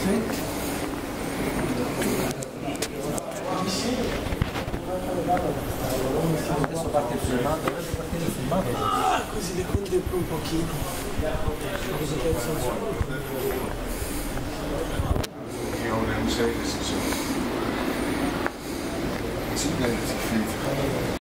Adesso parte il filmato, dovrebbe partire il filmato. Così le contemplo un pochino. Cosa penso? Io non sei che si sono. Si prende, si finita.